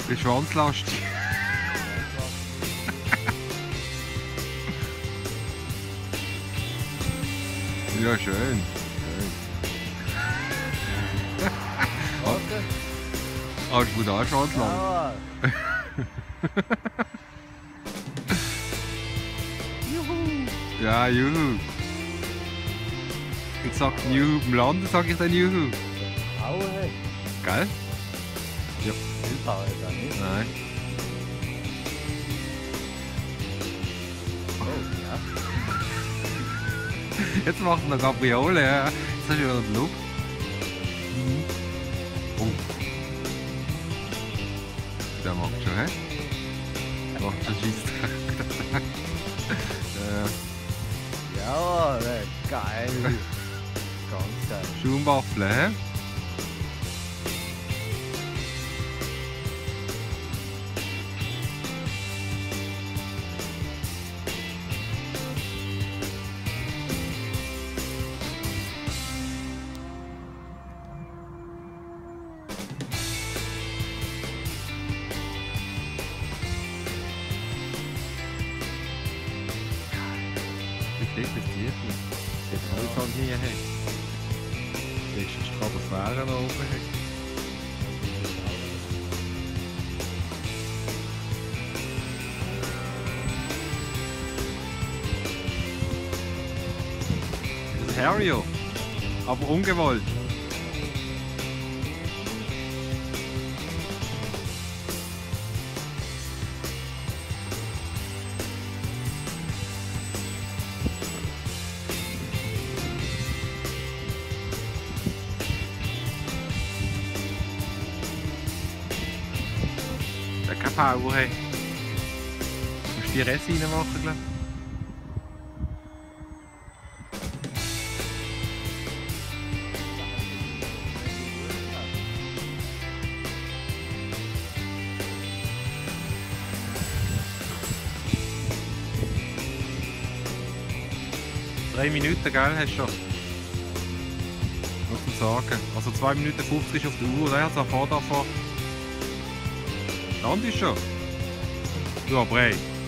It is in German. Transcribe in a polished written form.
Ist schwanzlastig. Ja, schön. Hast du da schon lang? Ja. Juhu. Ja, juhu. Ich sag Juhu, beim Landen sag ich dann Juhu. Aue. Gell? Ja. Hilfe ist er nicht. Nein. Oh, ja. Jetzt macht er noch Gabriole, ja. Jetzt hast du wieder den Look. Oh. Der macht schon, hä? Der macht schon Scheissdreck. Jawohl, geil. Ganz geil. Schaumwaffel, hä? Wie dick ist die hier? Das alles halt nie hat. Das ist die Stratosphäre noch oben hat. Das ist Harrier, aber ungewollt. Der hat keine Power, hey. Du musst die Reste reinmachen, glaube ich. Drei Minuten, gell, hast du schon. Muss man sagen. Also 2 Minuten 50 ist auf der Uhr, der hat es davor. Land ist schon. Ja, aber hey.